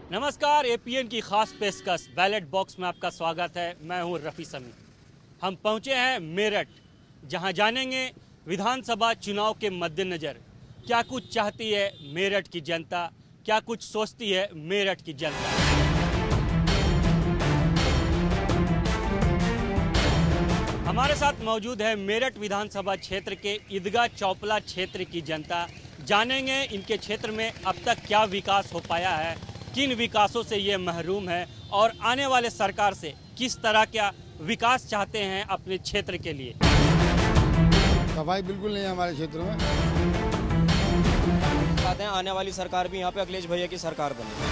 नमस्कार, एपीएन की खास पेशकश बैलेट बॉक्स में आपका स्वागत है। मैं हूं रफ़ी समी। हम पहुंचे हैं मेरठ, जहां जानेंगे विधानसभा चुनाव के मद्देनज़र क्या कुछ चाहती है मेरठ की जनता, क्या कुछ सोचती है मेरठ की जनता। हमारे साथ मौजूद है मेरठ विधानसभा क्षेत्र के ईदगाह चौपला क्षेत्र की जनता। जानेंगे इनके क्षेत्र में अब तक क्या विकास हो पाया है, किन विकासों से ये महरूम है और आने वाले सरकार से किस तरह का विकास चाहते हैं अपने क्षेत्र के लिए। सफाई बिल्कुल नहीं है हमारे क्षेत्र में। चाहते हैं आने वाली सरकार भी यहाँ पे अखिलेश भैया की सरकार बने।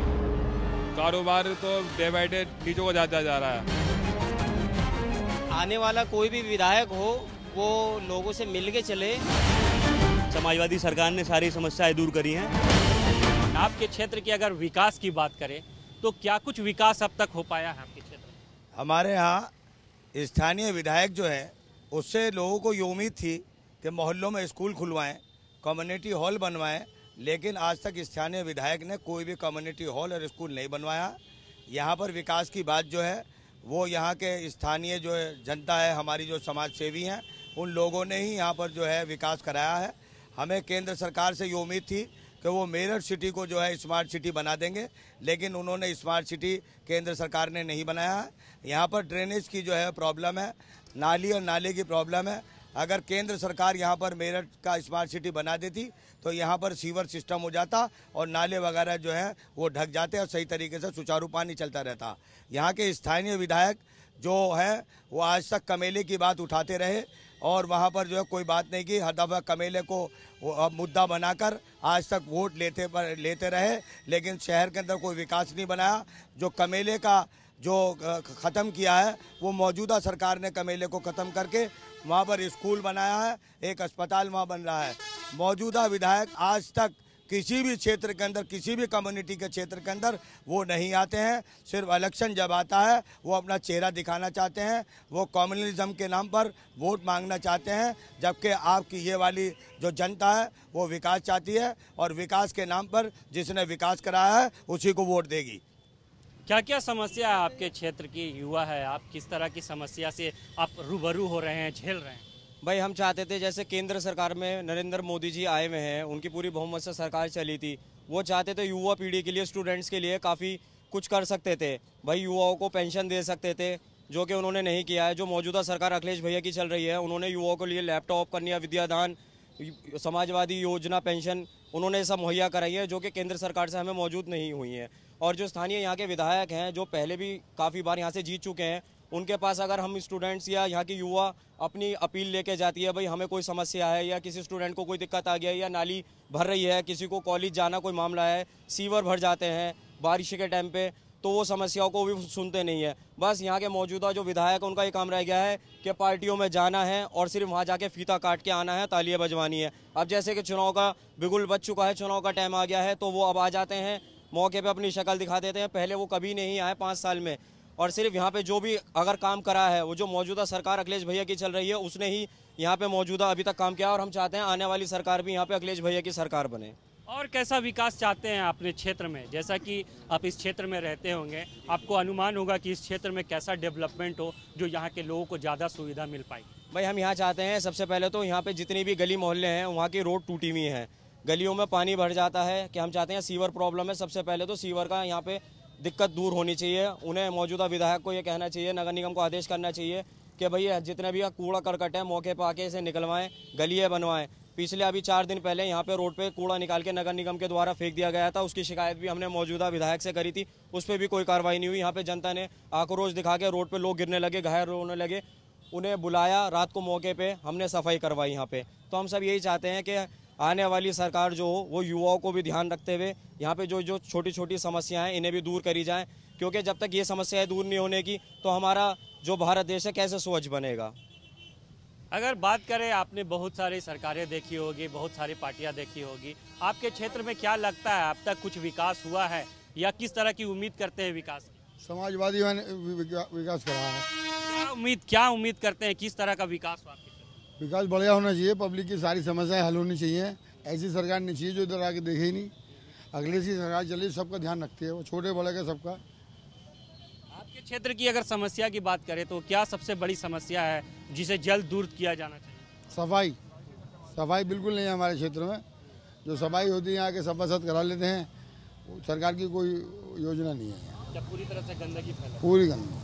कारोबार तो डे बाई डे नीचे को जाता जा रहा है। आने वाला कोई भी विधायक हो वो लोगों से मिल के चले। समाजवादी सरकार ने सारी समस्याएं दूर करी हैं। आपके क्षेत्र की अगर विकास की बात करें तो क्या कुछ विकास अब तक हो पाया है आपके क्षेत्र में? हमारे यहाँ स्थानीय विधायक जो है उससे लोगों को ये उम्मीद थी कि मोहल्लों में स्कूल खुलवाएं, कम्युनिटी हॉल बनवाएं, लेकिन आज तक स्थानीय विधायक ने कोई भी कम्युनिटी हॉल और स्कूल नहीं बनवाया। यहाँ पर विकास की बात जो है वो यहाँ के स्थानीय जो जनता है, हमारी जो समाज सेवी हैं, उन लोगों ने ही यहाँ पर जो है विकास कराया है। हमें केंद्र सरकार से ये उम्मीद थी कि वो मेरठ सिटी को जो है स्मार्ट सिटी बना देंगे, लेकिन उन्होंने स्मार्ट सिटी केंद्र सरकार ने नहीं बनाया है। यहाँ पर ड्रेनेज की जो है प्रॉब्लम है, नाली और नाले की प्रॉब्लम है। अगर केंद्र सरकार यहाँ पर मेरठ का स्मार्ट सिटी बना देती तो यहाँ पर सीवर सिस्टम हो जाता और नाले वगैरह जो है वो ढक जाते और सही तरीके से सुचारू पानी चलता रहता। यहाँ के स्थानीय विधायक जो है वो आज तक कमेले की बात उठाते रहे और वहाँ पर जो है कोई बात नहीं की। हर दफ़ा कमेले को मुद्दा बनाकर आज तक वोट लेते रहे, लेकिन शहर के अंदर कोई विकास नहीं बनाया। जो कमेले का जो ख़त्म किया है वो मौजूदा सरकार ने कमेले को ख़त्म करके वहाँ पर स्कूल बनाया है, एक अस्पताल वहाँ बन रहा है। मौजूदा विधायक आज तक किसी भी क्षेत्र के अंदर, किसी भी कम्युनिटी के क्षेत्र के अंदर वो नहीं आते हैं। सिर्फ इलेक्शन जब आता है वो अपना चेहरा दिखाना चाहते हैं, वो कम्युनलिज्म के नाम पर वोट मांगना चाहते हैं, जबकि आपकी ये वाली जो जनता है वो विकास चाहती है और विकास के नाम पर जिसने विकास कराया है उसी को वोट देगी। क्या क्या समस्या है आपके क्षेत्र की? युवा है आप, किस तरह की समस्या से आप रूबरू हो रहे हैं, झेल रहे हैं? भाई हम चाहते थे जैसे केंद्र सरकार में नरेंद्र मोदी जी आए हुए हैं, उनकी पूरी बहुमत से सरकार चली थी, वो चाहते थे युवा पीढ़ी के लिए, स्टूडेंट्स के लिए काफ़ी कुछ कर सकते थे। भाई युवाओं को पेंशन दे सकते थे, जो कि उन्होंने नहीं किया है। जो मौजूदा सरकार अखिलेश भैया की चल रही है उन्होंने युवाओं के लिए लैपटॉप, कन्या विद्यादान, समाजवादी योजना, पेंशन उन्होंने सब मुहैया कराई है, जो कि केंद्र सरकार से हमें मौजूद नहीं हुई है। और जो स्थानीय यहाँ के विधायक हैं जो पहले भी काफ़ी बार यहाँ से जीत चुके हैं, उनके पास अगर हम स्टूडेंट्स या यहाँ की युवा अपनी अपील लेके जाती है, भाई हमें कोई समस्या है या किसी स्टूडेंट को कोई दिक्कत आ गया है या नाली भर रही है, किसी को कॉलेज जाना कोई मामला है, सीवर भर जाते हैं बारिश के टाइम पे, तो वो समस्याओं को भी सुनते नहीं है। बस यहाँ के मौजूदा जो विधायक उनका ये काम रह गया है कि पार्टियों में जाना है और सिर्फ वहाँ जाके फीता काट के आना है, तालियां बजवानी है। अब जैसे कि चुनाव का बिगुल बज चुका है, चुनाव का टाइम आ गया है, तो वो अब आ जाते हैं, मौके पे अपनी शक्ल दिखा देते हैं। पहले वो कभी नहीं आए 5 साल में, और सिर्फ यहाँ पे जो भी अगर काम करा है वो जो मौजूदा सरकार अखिलेश भैया की चल रही है उसने ही यहाँ पे मौजूदा अभी तक काम किया, और हम चाहते हैं आने वाली सरकार भी यहाँ पे अखिलेश भैया की सरकार बने। और कैसा विकास चाहते हैं अपने क्षेत्र में? जैसा कि आप इस क्षेत्र में रहते होंगे, आपको अनुमान होगा कि इस क्षेत्र में कैसा डेवलपमेंट हो जो यहाँ के लोगों को ज़्यादा सुविधा मिल पाए। भाई हम यहाँ चाहते हैं सबसे पहले तो यहाँ पे जितनी भी गली मोहल्ले हैं वहाँ की रोड टूटी हुई हैं, गलियों में पानी भर जाता है। कि हम चाहते हैं सीवर प्रॉब्लम है, सबसे पहले तो सीवर का यहाँ पे दिक्कत दूर होनी चाहिए। उन्हें मौजूदा विधायक को ये कहना चाहिए, नगर निगम को आदेश करना चाहिए कि भैया जितने भी कूड़ा करकट है मौके पर आके इसे निकलवाएं, गलियाँ बनवाएं। पिछले अभी 4 दिन पहले यहाँ पे रोड पे कूड़ा निकाल के नगर निगम के द्वारा फेंक दिया गया था, उसकी शिकायत भी हमने मौजूदा विधायक से करी थी, उस पर भी कोई कार्रवाई नहीं हुई। यहाँ पे जनता ने आक्रोश दिखा के रोड पे लोग गिरने लगे, घायल होने लगे, उन्हें बुलाया, रात को मौके पे हमने सफाई करवाई यहाँ पे। तो हम सब यही चाहते हैं कि आने वाली सरकार जो हो वो युवाओं को भी ध्यान रखते हुए यहाँ पे जो छोटी छोटी समस्याएं इन्हें भी दूर करी जाएं, क्योंकि जब तक ये समस्याएं दूर नहीं होने की तो हमारा जो भारत देश है कैसे स्वच्छ बनेगा। अगर बात करें, आपने बहुत सारी सरकारें देखी होगी, बहुत सारी पार्टियां देखी होगी, आपके क्षेत्र में क्या लगता है अब तक कुछ विकास हुआ है या किस तरह की उम्मीद करते हैं विकास की? समाजवादी विकास करा है। क्या उम्मीद करते हैं, किस तरह का विकास हुआ? विकास बढ़िया होना चाहिए, पब्लिक की सारी समस्याएं हल होनी चाहिए। ऐसी सरकार नहीं चाहिए जो इधर आके देखे ही नहीं। अगली सी सरकार चली सबका ध्यान रखती है, वो छोटे बड़े का सबका। आपके क्षेत्र की अगर समस्या की बात करें तो क्या सबसे बड़ी समस्या है जिसे जल्द दूर किया जाना चाहिए? सफाई सफाई बिल्कुल नहीं है हमारे क्षेत्र में। जो सफाई होती है यहाँ के सफा सद करा लेते हैं, सरकार की कोई योजना नहीं है यहाँ। क्या पूरी तरह से गंदगी फैला? पूरी गंदगी।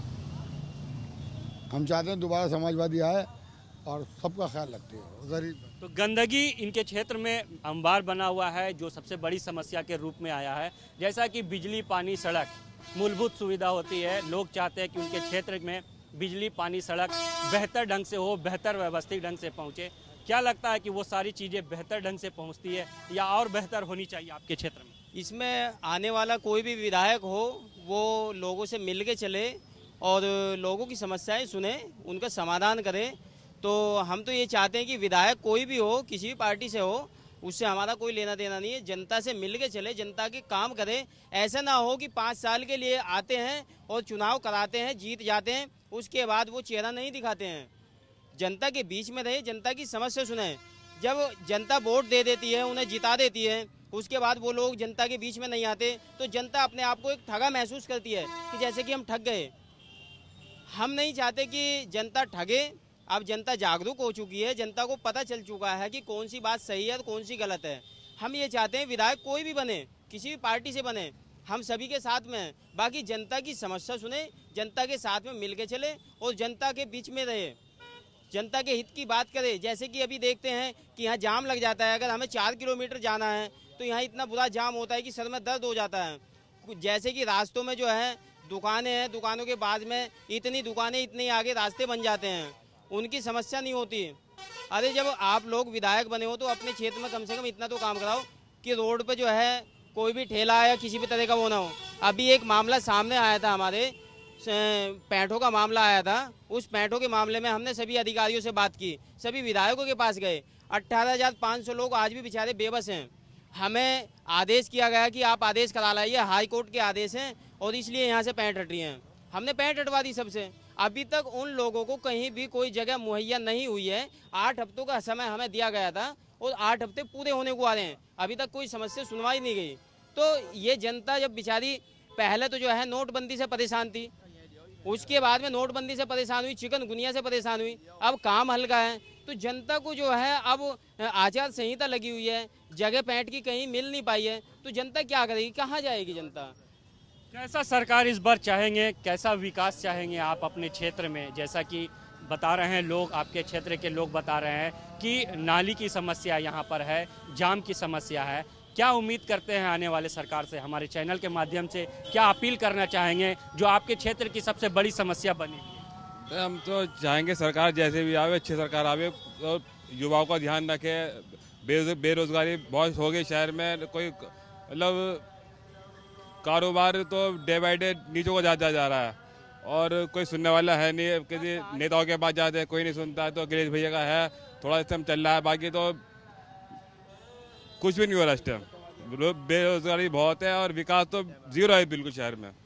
हम चाहते हैं दोबारा समाजवादी आए और सबका ख्याल रखते हैं गरीब। तो गंदगी इनके क्षेत्र में अंबार बना हुआ है जो सबसे बड़ी समस्या के रूप में आया है। जैसा कि बिजली, पानी, सड़क मूलभूत सुविधा होती है, लोग चाहते हैं कि उनके क्षेत्र में बिजली, पानी, सड़क बेहतर ढंग से हो, बेहतर व्यवस्थित ढंग से पहुँचे। क्या लगता है कि वो सारी चीज़ें बेहतर ढंग से पहुँचती है या और बेहतर होनी चाहिए आपके क्षेत्र में? इसमें आने वाला कोई भी विधायक हो वो लोगों से मिल के चले और लोगों की समस्याएं सुने, उनका समाधान करे। तो हम तो ये चाहते हैं कि विधायक कोई भी हो, किसी भी पार्टी से हो, उससे हमारा कोई लेना देना नहीं है। जनता से मिल के चले, जनता के काम करे। ऐसा ना हो कि 5 साल के लिए आते हैं और चुनाव कराते हैं, जीत जाते हैं, उसके बाद वो चेहरा नहीं दिखाते हैं। जनता के बीच में रहे, जनता की समस्या सुने। जब जनता वोट दे देती है, उन्हें जिता देती है, उसके बाद वो लोग जनता के बीच में नहीं आते तो जनता अपने आप को एक ठगा महसूस करती है कि जैसे कि हम ठग गए। हम नहीं चाहते कि जनता ठगे। अब जनता जागरूक हो चुकी है, जनता को पता चल चुका है कि कौन सी बात सही है और कौन सी गलत है। हम ये चाहते हैं विधायक कोई भी बने, किसी भी पार्टी से बने, हम सभी के साथ में हैं। बाकी जनता की समस्या सुने, जनता के साथ में मिल के चले और जनता के बीच में रहे, जनता के हित की बात करे। जैसे कि अभी देखते हैं कि यहाँ जाम लग जाता है, अगर हमें 4 किलोमीटर जाना है तो यहाँ इतना बुरा जाम होता है कि सर में दर्द हो जाता है। जैसे कि रास्तों में जो है दुकानें हैं, दुकानों के बाद में इतनी दुकानें, इतने आगे रास्ते बन जाते हैं, उनकी समस्या नहीं होती। अरे जब आप लोग विधायक बने हो तो अपने क्षेत्र में कम से कम इतना तो काम कराओ कि रोड पे जो है कोई भी ठेला या किसी भी तरह का वो ना हो। अभी एक मामला सामने आया था, हमारे पैंठों का मामला आया था। उस पैंठों के मामले में हमने सभी अधिकारियों से बात की, सभी विधायकों के पास गए। 18,500 लोग आज भी बेचारे बेबस हैं। हमें आदेश किया गया कि आप आदेश करा लाइए, हाई कोर्ट के आदेश हैं और इसलिए यहाँ से पैंठ हट रही हैं। हमने पैंठ हटवा दी सबसे। अभी तक उन लोगों को कहीं भी कोई जगह मुहैया नहीं हुई है। 8 हफ्तों का समय हमें दिया गया था और 8 हफ्ते पूरे होने को आ रहे हैं, अभी तक कोई समस्या सुनवाई नहीं गई। तो ये जनता जब बेचारी पहले तो जो है नोटबंदी से परेशान थी, उसके बाद में नोटबंदी से परेशान हुई, चिकनगुनिया से परेशान हुई, अब काम हल्का है। तो जनता को जो है अब आचार संहिता लगी हुई है, जगह पैंठ की कहीं मिल नहीं पाई है, तो जनता क्या करेगी, कहाँ जाएगी जनता? कैसा सरकार इस बार चाहेंगे, कैसा विकास चाहेंगे आप अपने क्षेत्र में? जैसा कि बता रहे हैं लोग, आपके क्षेत्र के लोग बता रहे हैं कि नाली की समस्या यहाँ पर है, जाम की समस्या है। क्या उम्मीद करते हैं आने वाले सरकार से? हमारे चैनल के माध्यम से क्या अपील करना चाहेंगे जो आपके क्षेत्र की सबसे बड़ी समस्या बनी? तो हम तो चाहेंगे सरकार जैसे भी आवे, अच्छी सरकार आवे और युवाओं का ध्यान रखे। बेरोजगारी बहुत हो गई शहर में, कोई मतलब कारोबार तो डे बाई डे नीचे को जाता जा रहा है और कोई सुनने वाला है नहीं। किसी नेताओं के पास जाते हैं, कोई नहीं सुनता। तो अखिलेश भैया का है, थोड़ा सिस्टम चल रहा है, बाकी तो कुछ भी नहीं हो रहा इस टाइम। बेरोजगारी बहुत है और विकास तो जीरो है बिल्कुल शहर में।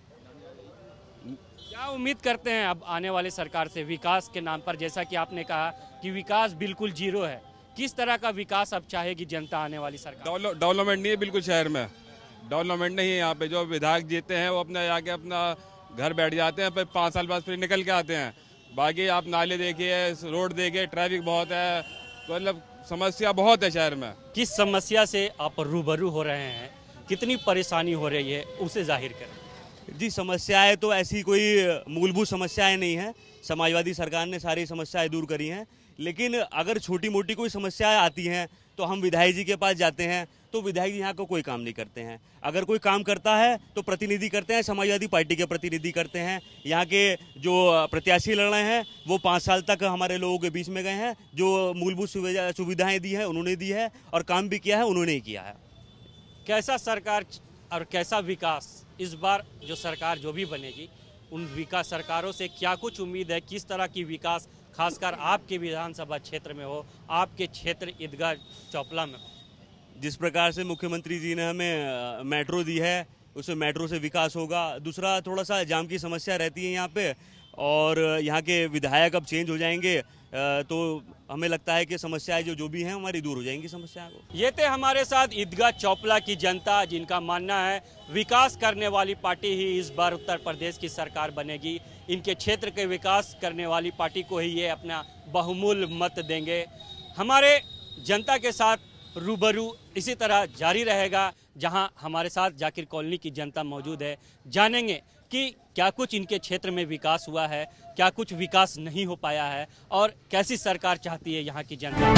क्या उम्मीद करते हैं अब आने वाले सरकार से विकास के नाम पर? जैसा कि आपने कहा कि विकास बिल्कुल जीरो है, किस तरह का विकास अब चाहेगी जनता आने वाली सरकार? डेवलपमेंट नहीं है बिल्कुल शहर में, डेवलपमेंट नहीं है यहाँ पे। जो विधायक जीते हैं वो अपने आके अपना घर बैठ जाते हैं, फिर 5 साल बाद फिर निकल के आते हैं। बाकी आप नाले देखिए, रोड देखिए, ट्रैफिक बहुत है, तो मतलब समस्या बहुत है शहर में। किस समस्या से आप रूबरू हो रहे हैं, कितनी परेशानी हो रही है, उसे जाहिर करें। जी, समस्याएं तो ऐसी कोई मूलभूत समस्याएं नहीं है। समाजवादी सरकार ने सारी समस्याएं दूर करी हैं, लेकिन अगर छोटी मोटी कोई समस्याएं आती हैं तो हम विधायक जी के पास जाते हैं, तो विधायक जी यहाँ का कोई काम नहीं करते हैं। अगर कोई काम करता है तो प्रतिनिधि करते हैं, समाजवादी पार्टी के प्रतिनिधि करते हैं। यहाँ के जो प्रत्याशी लड़ रहे हैं वो 5 साल तक हमारे लोगों के बीच में गए हैं, जो मूलभूत सुविधाएं दी है उन्होंने दी है और काम भी किया है उन्होंने ही किया है। कैसा सरकार और कैसा विकास इस बार जो सरकार जो भी बनेगी, उन विकास सरकारों से क्या कुछ उम्मीद है? किस तरह की विकास खासकर आपके विधानसभा क्षेत्र में हो, आपके क्षेत्र ईदगाह चौपला में? जिस प्रकार से मुख्यमंत्री जी ने हमें मेट्रो दी है, उससे मेट्रो से विकास होगा। दूसरा, थोड़ा सा जाम की समस्या रहती है यहाँ पे और यहाँ के विधायक अब चेंज हो जाएंगे तो हमें लगता है कि समस्याएं जो भी हैं हमारी दूर हो जाएंगी समस्याओं को। ये थे हमारे साथ ईदगाह चौपला की जनता, जिनका मानना है विकास करने वाली पार्टी ही इस बार उत्तर प्रदेश की सरकार बनेगी। इनके क्षेत्र के विकास करने वाली पार्टी को ही ये अपना बहुमूल्य मत देंगे। हमारे जनता के साथ रूबरू इसी तरह जारी रहेगा, जहां हमारे साथ जाकिर कॉलोनी की जनता मौजूद है। जानेंगे कि क्या कुछ इनके क्षेत्र में विकास हुआ है, क्या कुछ विकास नहीं हो पाया है और कैसी सरकार चाहती है यहाँ की जनता।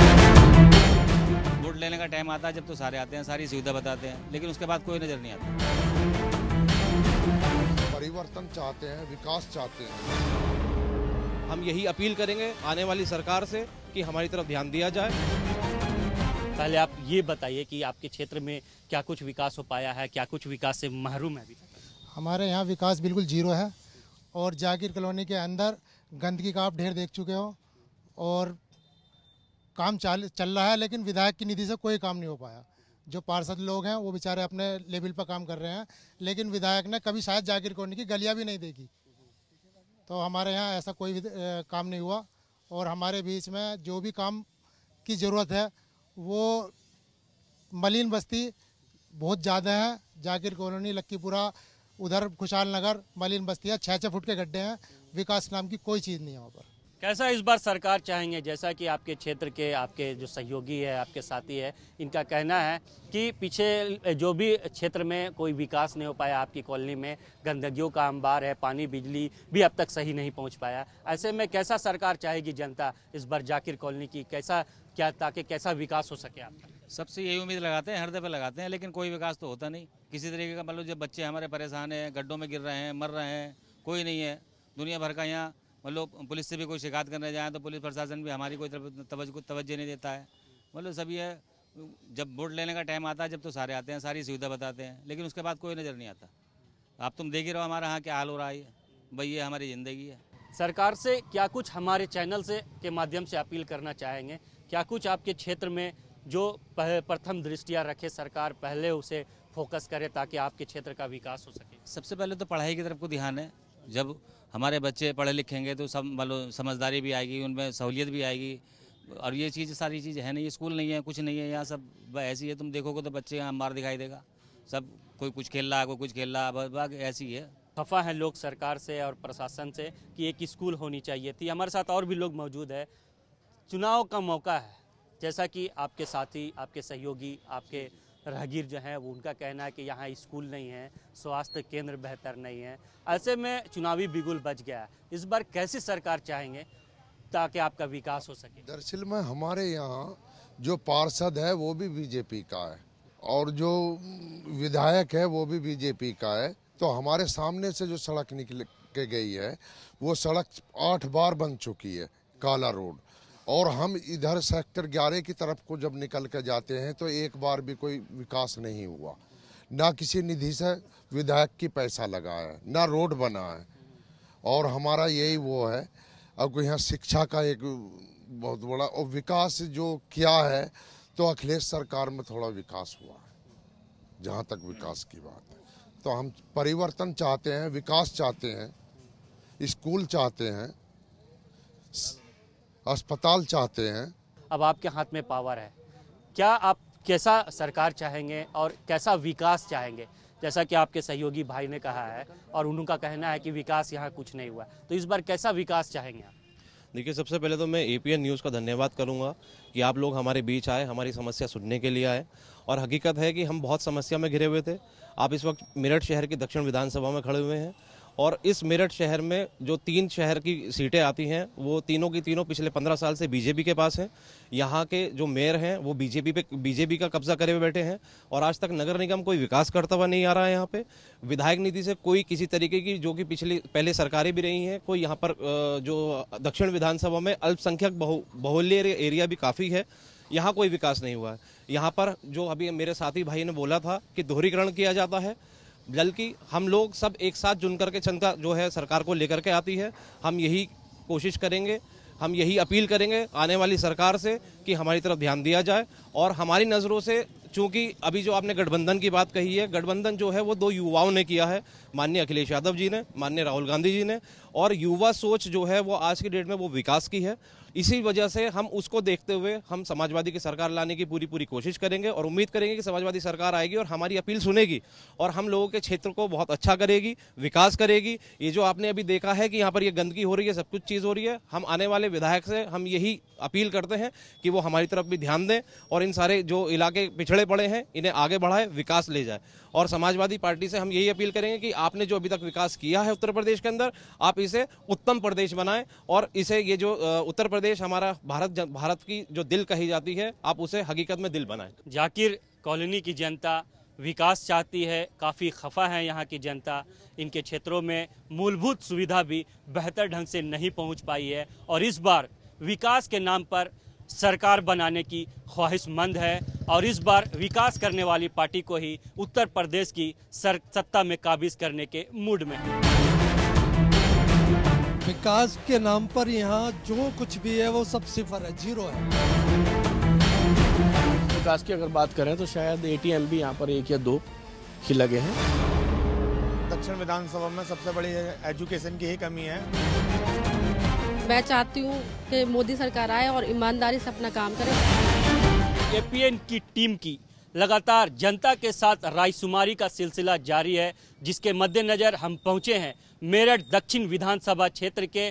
वोट लेने का टाइम आता है जब तो सारे आते हैं, सारी सुविधा बताते हैं, लेकिन उसके बाद कोई नज़र नहीं आता। परिवर्तन चाहते हैं, विकास चाहते हैं। हम यही अपील करेंगे आने वाली सरकार से कि हमारी तरफ ध्यान दिया जाए। पहले आप ये बताइए कि आपके क्षेत्र में क्या कुछ विकास हो पाया है, क्या कुछ विकास से महरूम है अभी तक? हमारे यहाँ विकास बिल्कुल जीरो है और जाकिर कॉलोनी के अंदर गंदगी का आप ढेर देख चुके हो और काम चल रहा है, लेकिन विधायक की निधि से कोई काम नहीं हो पाया। जो पार्षद लोग हैं वो बेचारे अपने लेवल पर काम कर रहे हैं, लेकिन विधायक ने कभी शायद जाकिर कॉलोनी की गलियाँ भी नहीं देखी। तो हमारे यहाँ ऐसा कोई काम नहीं हुआ और हमारे बीच में जो भी काम की ज़रूरत है वो मलिन बस्ती बहुत ज़्यादा है। जाकिर कॉलोनी, लक्कीपुरा, उधर खुशहाल नगर मलिन बस्ती है, 6-6 फुट के गड्ढे हैं। विकास नाम की कोई चीज़ नहीं है वहाँ पर। कैसा इस बार सरकार चाहेंगे? जैसा कि आपके क्षेत्र के आपके जो सहयोगी है, आपके साथी है, इनका कहना है कि पीछे जो भी क्षेत्र में कोई विकास नहीं हो पाया, आपकी कॉलोनी में गंदगियों का अंबार है, पानी बिजली भी अब तक सही नहीं पहुंच पाया। ऐसे में कैसा सरकार चाहेगी जनता इस बार जाकिर कॉलोनी की, कैसा क्या ताकि कैसा विकास हो सके आपका? सबसे यही उम्मीद लगाते हैं, हर दफे लगाते हैं, लेकिन कोई विकास तो होता नहीं किसी तरीके का। मतलब जब बच्चे हमारे परेशान हैं, गड्ढों में गिर रहे हैं, मर रहे हैं, कोई नहीं है। दुनिया भर का यहाँ मतलब पुलिस से भी कोई शिकायत करने जाए तो पुलिस प्रशासन भी हमारी कोई तवज्जो नहीं देता है। मतलब सब ये जब वोट लेने का टाइम आता है जब तो सारे आते हैं, सारी सुविधा बताते हैं, लेकिन उसके बाद कोई नज़र नहीं आता। आप तुम देख ही रहो हमारा यहाँ क्या हाल हो रहा है। भाई ये हमारी ज़िंदगी है। सरकार से क्या कुछ हमारे चैनल से के माध्यम से अपील करना चाहेंगे? क्या कुछ आपके क्षेत्र में जो प्रथम दृष्टिया रखे सरकार पहले उसे फोकस करे ताकि आपके क्षेत्र का विकास हो सके? सबसे पहले तो पढ़ाई की तरफ को ध्यान है। जब हमारे बच्चे पढ़े लिखेंगे तो सब मतलब समझदारी भी आएगी, उनमें सहूलियत भी आएगी। और ये चीज़ सारी चीज़ है नहीं, स्कूल नहीं है, कुछ नहीं है, यहाँ सब ऐसी है। तुम देखोगे तो बच्चे यहाँ अंबार दिखाई देगा, सब कोई कुछ खेल रहा है, कोई कुछ खेल रहा है, बस ऐसी है। खफा है लोग सरकार से और प्रशासन से कि एक स्कूल होनी चाहिए थी। हमारे साथ और भी लोग मौजूद है। चुनाव का मौका है, जैसा कि आपके साथी, आपके सहयोगी, आपके राहगीर जो हैं वो उनका कहना है कि यहाँ स्कूल नहीं है, स्वास्थ्य केंद्र बेहतर नहीं है। ऐसे में चुनावी बिगुल बच गया है। इस बार कैसी सरकार चाहेंगे ताकि आपका विकास हो सके? दरअसल में हमारे यहाँ जो पार्षद है वो भी बीजेपी का है और जो विधायक है वो भी बीजेपी का है। तो हमारे सामने से जो सड़क निकल के गई है वो सड़क 8 बार बन चुकी है, काला रोड। और हम इधर सेक्टर 11 की तरफ को जब निकल के जाते हैं तो एक बार भी कोई विकास नहीं हुआ, ना किसी निधि से विधायक की पैसा लगा है, ना रोड बना है। और हमारा यही वो है। अब यहाँ शिक्षा का एक बहुत बड़ा और विकास जो किया है तो अखिलेश सरकार में थोड़ा विकास हुआ है, जहाँ तक विकास की बात है। तो हम परिवर्तन चाहते हैं, विकास चाहते हैं, स्कूल चाहते हैं, अस्पताल चाहते हैं। अब आपके हाथ में पावर है, क्या आप कैसा सरकार चाहेंगे और कैसा विकास चाहेंगे? जैसा कि आपके सहयोगी भाई ने कहा है और उनका कहना है कि विकास यहाँ कुछ नहीं हुआ, तो इस बार कैसा विकास चाहेंगे आप? देखिए, सबसे पहले तो मैं एपीएन न्यूज़ का धन्यवाद करूंगा कि आप लोग हमारे बीच आए, हमारी समस्या सुनने के लिए आए। और हकीकत है कि हम बहुत समस्या में घिरे हुए थे। आप इस वक्त मेरठ शहर की दक्षिण विधानसभा में खड़े हुए हैं और इस मेरठ शहर में जो 3 शहर की सीटें आती हैं वो तीनों की तीनों पिछले 15 साल से बीजेपी के पास हैं। यहाँ के जो मेयर हैं वो बीजेपी का कब्जा करे हुए बैठे हैं और आज तक नगर निगम कोई विकास करता हुआ नहीं आ रहा है। यहाँ पे विधायक नीति से कोई किसी तरीके की, जो कि पहले सरकारें भी रही हैं, कोई यहाँ पर जो दक्षिण विधानसभा में अल्पसंख्यक बहुल्य एरिया भी काफ़ी है, यहाँ कोई विकास नहीं हुआ है। यहाँ पर जो अभी मेरे साथी भाई ने बोला था कि दोहरीकरण किया जाता है, बल्कि हम लोग सब एक साथ जुन करके जनता जो है सरकार को लेकर के आती है। हम यही कोशिश करेंगे, हम यही अपील करेंगे आने वाली सरकार से कि हमारी तरफ ध्यान दिया जाए और हमारी नज़रों से चूंकि अभी जो आपने गठबंधन की बात कही है, गठबंधन जो है वो 2 युवाओं ने किया है, माननीय अखिलेश यादव जी ने, माननीय राहुल गांधी जी ने, और युवा सोच जो है वो आज की डेट में वो विकास की है। इसी वजह से हम उसको देखते हुए हम समाजवादी की सरकार लाने की पूरी कोशिश करेंगे और उम्मीद करेंगे कि समाजवादी सरकार आएगी और हमारी अपील सुनेगी और हम लोगों के क्षेत्र को बहुत अच्छा करेगी, विकास करेगी। ये जो आपने अभी देखा है कि यहाँ पर ये गंदगी हो रही है, सब कुछ चीज़ हो रही है, हम आने वाले विधायक से हम यही अपील करते हैं कि वो हमारी तरफ भी ध्यान दें और इन सारे जो इलाके पिछड़े पड़े हैं इन्हें आगे बढ़ाए, विकास ले जाए। और समाजवादी पार्टी से हम यही अपील करेंगे कि आपने जो अभी तक विकास किया है उत्तर प्रदेश के अंदर, आप इसे उत्तम प्रदेश बनाएं और इसे ये जो उत्तर प्रदेश हमारा भारत की जो दिल कही जाती है, आप उसे हकीकत में दिल बनाएं। जाकिर कॉलोनी की जनता विकास चाहती है, काफ़ी खफा है यहाँ की जनता। इनके क्षेत्रों में मूलभूत सुविधा भी बेहतर ढंग से नहीं पहुँच पाई है और इस बार विकास के नाम पर सरकार बनाने की ख्वाहिशमंद है और इस बार विकास करने वाली पार्टी को ही उत्तर प्रदेश की सत्ता में काबिज करने के मूड में है। विकास के नाम पर यहाँ जो कुछ भी है वो सब सिफर है, जीरो है। विकास की अगर बात करें तो शायद ATM भी यहाँ पर 1 या 2 ही लगे हैं। दक्षिण विधानसभा में सबसे बड़ी एजुकेशन की ही कमी है। मैं चाहती हूँ कि मोदी सरकार आए और ईमानदारी से अपना काम करे। APN की टीम की लगातार जनता के साथ रायशुमारी का सिलसिला जारी है, जिसके मद्देनजर हम पहुँचे हैं मेरठ दक्षिण विधानसभा क्षेत्र के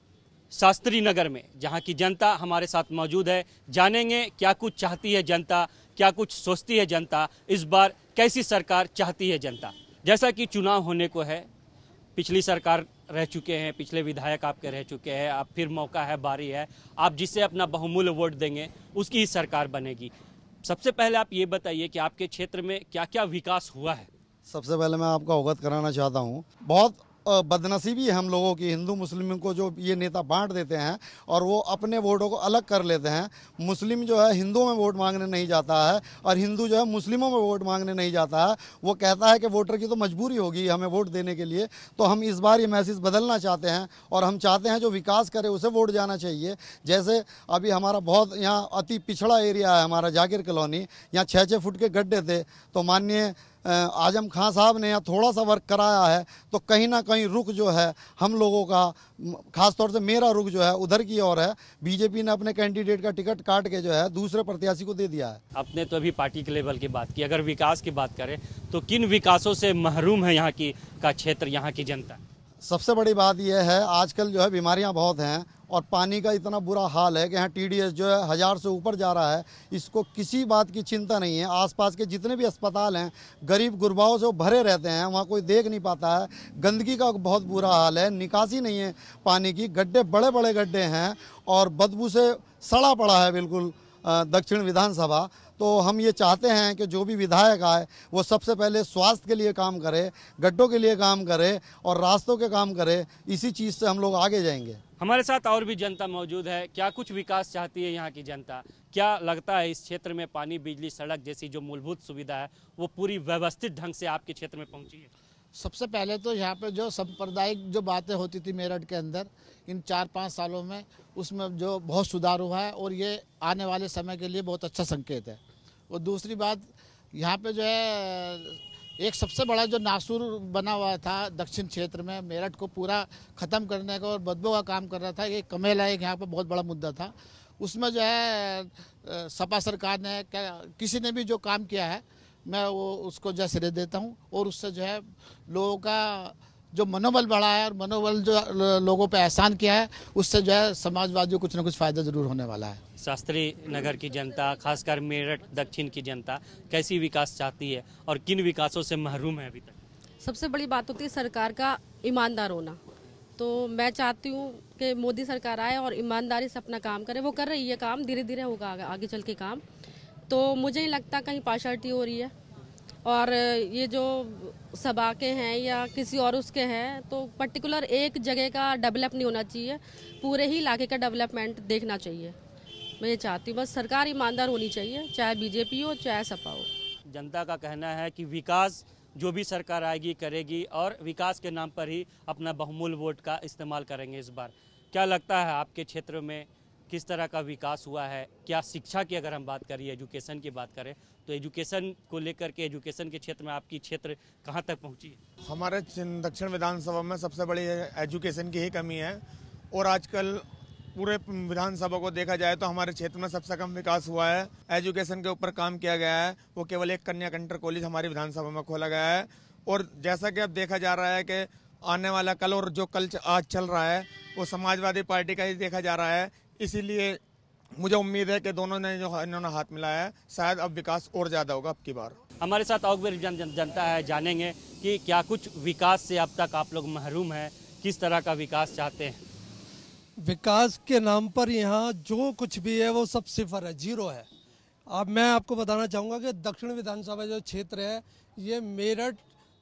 शास्त्री नगर में, जहां की जनता हमारे साथ मौजूद है। जानेंगे क्या कुछ चाहती है जनता, क्या कुछ सोचती है जनता, इस बार कैसी सरकार चाहती है जनता। जैसा कि चुनाव होने को है, पिछली सरकार रह चुके हैं, पिछले विधायक आपके रह चुके हैं, अब फिर मौका है, बारी है, आप जिसे अपना बहुमूल्य वोट देंगे उसकी ही सरकार बनेगी। सबसे पहले आप ये बताइए कि आपके क्षेत्र में क्या क्या विकास हुआ है। सबसे पहले मैं आपको अवगत कराना चाहता हूँ, बहुत बदनसीबी है हम लोगों की, हिंदू मुस्लिम को जो ये नेता बांट देते हैं और वो अपने वोटों को अलग कर लेते हैं। मुस्लिम जो है हिंदुओं में वोट मांगने नहीं जाता है और हिंदू जो है मुस्लिमों में वोट मांगने नहीं जाता है। वो कहता है कि वोटर की तो मजबूरी होगी हमें वोट देने के लिए। तो हम इस बार ये मैसेज बदलना चाहते हैं और हम चाहते हैं जो विकास करे उसे वोट जाना चाहिए। जैसे अभी हमारा बहुत यहाँ अति पिछड़ा एरिया है हमारा जाकिर कॉलोनी, यहाँ 6-6 फुट के गड्ढे थे, तो माननीय आजम खान साहब ने यहाँ थोड़ा सा वर्क कराया है, तो कहीं ना कहीं रुख जो है हम लोगों का, खास तौर से मेरा रुख जो है उधर की ओर है। बीजेपी ने अपने कैंडिडेट का टिकट काट के जो है दूसरे प्रत्याशी को दे दिया है। आपने तो अभी पार्टी के लेवल की बात की, अगर विकास की बात करें तो किन विकासों से महरूम है यहाँ की का क्षेत्र, यहाँ की जनता? सबसे बड़ी बात यह है आजकल जो है बीमारियां बहुत हैं और पानी का इतना बुरा हाल है कि यहाँ TDS जो है 1000 से ऊपर जा रहा है। इसको किसी बात की चिंता नहीं है। आसपास के जितने भी अस्पताल हैं गरीब गुरबाओं से भरे रहते हैं, वहाँ कोई देख नहीं पाता है। गंदगी का बहुत बुरा हाल है, निकासी नहीं है पानी की, गड्ढे बड़े बड़े गड्ढे हैं और बदबू से सड़ा पड़ा है बिल्कुल दक्षिण विधानसभा। तो हम ये चाहते हैं कि जो भी विधायक आए वो सबसे पहले स्वास्थ्य के लिए काम करे, गड्ढों के लिए काम करे और रास्तों के काम करे। इसी चीज़ से हम लोग आगे जाएंगे। हमारे साथ और भी जनता मौजूद है। क्या कुछ विकास चाहती है यहाँ की जनता? क्या लगता है इस क्षेत्र में पानी, बिजली, सड़क जैसी जो मूलभूत सुविधा है वो पूरी व्यवस्थित ढंग से आपके क्षेत्र में पहुँची है? सबसे पहले तो यहाँ पे जो सांप्रदायिक जो बातें होती थी मेरठ के अंदर इन 4-5 सालों में, उसमें जो बहुत सुधार हुआ है और ये आने वाले समय के लिए बहुत अच्छा संकेत है। और दूसरी बात, यहाँ पे जो है एक सबसे बड़ा जो नासूर बना हुआ था दक्षिण क्षेत्र में, मेरठ को पूरा ख़त्म करने का और बदबू का काम कर रहा था, ये कमेला एक यहाँ पे बहुत बड़ा मुद्दा था। उसमें जो है सपा सरकार ने किसी ने भी जो काम किया है मैं वो उसको जो श्रेय देता हूँ और उससे जो है लोगों का जो मनोबल बढ़ा है और मनोबल जो लोगों पे एहसान किया है उससे जो है समाजवादियों को कुछ ना कुछ फ़ायदा ज़रूर होने वाला है। शास्त्री नगर की जनता, खासकर मेरठ दक्षिण की जनता कैसी विकास चाहती है और किन विकासों से महरूम है अभी तक? सबसे बड़ी बात होती है सरकार का ईमानदार होना। तो मैं चाहती हूँ कि मोदी सरकार आए और ईमानदारी से अपना काम करे। वो कर रही है काम, धीरे धीरे होगा आगे चल के काम। तो मुझे नहीं लगता कहीं पार्शलिटी हो रही है। और ये जो सभा के हैं या किसी और उसके हैं, तो पर्टिकुलर एक जगह का डेवलप नहीं होना चाहिए, पूरे ही इलाके का डेवलपमेंट देखना चाहिए। मैं ये चाहती हूँ बस सरकार ईमानदार होनी चाहिए, चाहे बीजेपी हो चाहे सपा हो। जनता का कहना है कि विकास जो भी सरकार आएगी करेगी और विकास के नाम पर ही अपना बहुमूल्य वोट का इस्तेमाल करेंगे इस बार। क्या लगता है आपके क्षेत्र में किस तरह का विकास हुआ है, क्या शिक्षा की अगर हम बात करें, एजुकेशन की बात करें तो एजुकेशन को लेकर के, एजुकेशन के क्षेत्र में आपकी क्षेत्र कहाँ तक पहुँची है? हमारे दक्षिण विधानसभा में सबसे बड़ी एजुकेशन की ही कमी है और आजकल पूरे विधानसभा को देखा जाए तो हमारे क्षेत्र में सबसे कम विकास हुआ है। एजुकेशन के ऊपर काम किया गया है, वो केवल एक कन्या इंटर कॉलेज हमारी विधानसभा में खोला गया है और जैसा कि अब देखा जा रहा है कि आने वाला कल और जो कल आज चल रहा है वो समाजवादी पार्टी का ही देखा जा रहा है। इसीलिए मुझे उम्मीद है कि दोनों ने जो इन्होंने हाथ मिलाया है शायद अब विकास और ज़्यादा होगा अब की बार। हमारे साथ और भी जनता है, जानेंगे कि क्या कुछ विकास से अब तक आप लोग महरूम हैं, किस तरह का विकास चाहते हैं? विकास के नाम पर यहाँ जो कुछ भी है वो सब सिफर है, जीरो है। अब मैं आपको बताना चाहूँगा कि दक्षिण विधानसभा जो क्षेत्र है ये मेरठ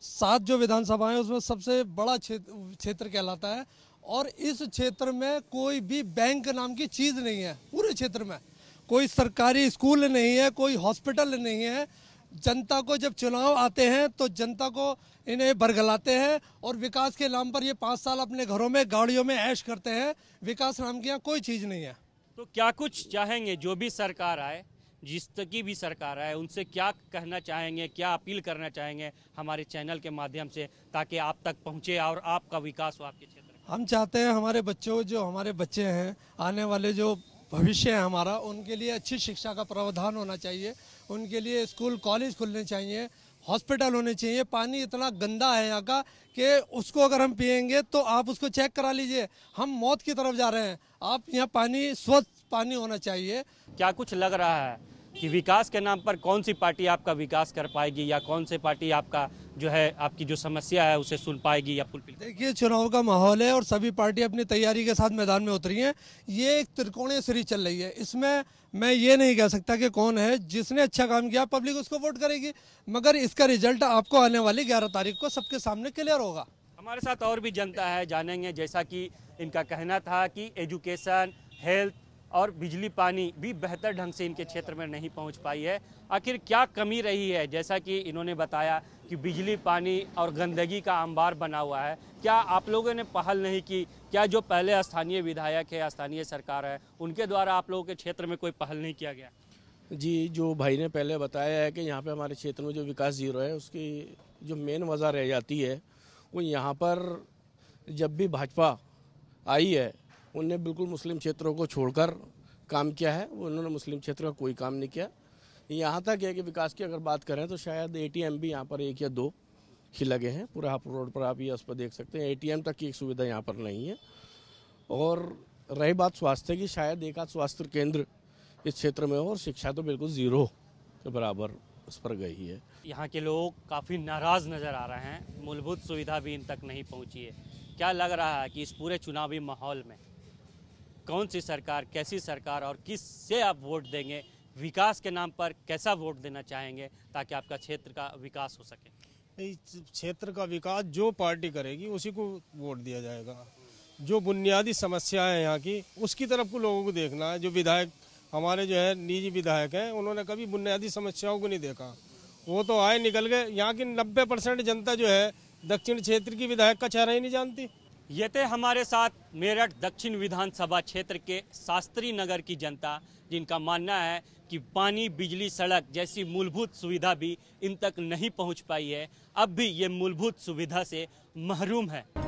7 जो विधानसभा है उसमें सबसे बड़ा क्षेत्र कहलाता है और इस क्षेत्र में कोई भी बैंक नाम की चीज़ नहीं है। पूरे क्षेत्र में कोई सरकारी स्कूल नहीं है, कोई हॉस्पिटल नहीं है। जनता को जब चुनाव आते हैं तो जनता को इन्हें बरगलाते हैं और विकास के नाम पर ये 5 साल अपने घरों में गाड़ियों में ऐश करते हैं। विकास नाम की यहाँ कोई चीज़ नहीं है। तो क्या कुछ चाहेंगे, जो भी सरकार आए, जिस तक की भी सरकार आए, उनसे क्या कहना चाहेंगे, क्या अपील करना चाहेंगे हमारे चैनल के माध्यम से, ताकि आप तक पहुँचे और आपका विकास हो आपके क्षेत्र में? हम चाहते हैं हमारे बच्चों, जो हमारे बच्चे हैं, आने वाले जो भविष्य है हमारा, उनके लिए अच्छी शिक्षा का प्रावधान होना चाहिए। उनके लिए स्कूल कॉलेज खुलने चाहिए, हॉस्पिटल होने चाहिए। पानी इतना गंदा है यहाँ का कि उसको अगर हम पिएंगे तो आप उसको चेक करा लीजिए, हम मौत की तरफ जा रहे हैं। आप यहाँ पानी स्वच्छ पानी होना चाहिए। क्या कुछ लग रहा है कि विकास के नाम पर कौन सी पार्टी आपका विकास कर पाएगी या कौन सी पार्टी आपका जो है, आपकी जो समस्या है उसे सुन पाएगी या फुलफिल? देखिए, चुनाव का माहौल है और सभी पार्टी अपनी तैयारी के साथ मैदान में उतरी हैं। ये एक त्रिकोणीय सीरीज चल रही है। इसमें मैं ये नहीं कह सकता कि कौन है, जिसने अच्छा काम किया पब्लिक उसको वोट करेगी, मगर इसका रिजल्ट आपको आने वाली 11 तारीख को सबके सामने क्लियर होगा। हमारे साथ और भी जनता है, जानेंगे। जैसा कि इनका कहना था कि एजुकेशन, हेल्थ और बिजली पानी भी बेहतर ढंग से इनके क्षेत्र में नहीं पहुंच पाई है। आखिर क्या कमी रही है? जैसा कि इन्होंने बताया कि बिजली, पानी और गंदगी का अंबार बना हुआ है। क्या आप लोगों ने पहल नहीं की? क्या जो पहले स्थानीय विधायक है, स्थानीय सरकार है, उनके द्वारा आप लोगों के क्षेत्र में कोई पहल नहीं किया गया? जी, जो भाई ने पहले बताया है कि यहाँ पे हमारे क्षेत्र में जो विकास जीरो है, उसकी जो मेन वजह रह जाती है वो यहाँ पर जब भी भाजपा आई है उनने बिल्कुल मुस्लिम क्षेत्रों को छोड़कर काम किया है। उन्होंने मुस्लिम क्षेत्र का कोई काम नहीं किया। यहाँ तक है कि विकास की अगर बात करें तो शायद ATM भी यहाँ पर 1 या 2 ही लगे हैं। पूरा हापुड़ रोड पर आप ये उस पर देख सकते हैं, ATM तक की एक सुविधा यहाँ पर नहीं है। और रही बात स्वास्थ्य की, शायद एक आध स्वास्थ्य केंद्र इस क्षेत्र में हो और शिक्षा तो बिल्कुल ज़ीरो के बराबर उस पर गई है। यहाँ के लोग काफ़ी नाराज़ नज़र आ रहे हैं, मूलभूत सुविधा भी इन तक नहीं पहुँची है। क्या लग रहा है कि इस पूरे चुनावी माहौल में कौन सी सरकार, कैसी सरकार और किससे आप वोट देंगे? विकास के नाम पर कैसा वोट देना चाहेंगे ताकि आपका क्षेत्र का विकास हो सके? इस क्षेत्र का विकास जो पार्टी करेगी उसी को वोट दिया जाएगा। जो बुनियादी समस्या है यहाँ की, उसकी तरफ को लोगों को देखना है। जो विधायक हमारे जो है निजी विधायक हैं, उन्होंने कभी बुनियादी समस्याओं को नहीं देखा। वो तो आए निकल गए। यहाँ की 90% जनता जो है दक्षिण क्षेत्र की विधायक का चेहरा ही नहीं जानती। ये थे हमारे साथ मेरठ दक्षिण विधानसभा क्षेत्र के शास्त्री नगर की जनता, जिनका मानना है कि पानी, बिजली, सड़क जैसी मूलभूत सुविधा भी इन तक नहीं पहुंच पाई है। अब भी ये मूलभूत सुविधा से महरूम है।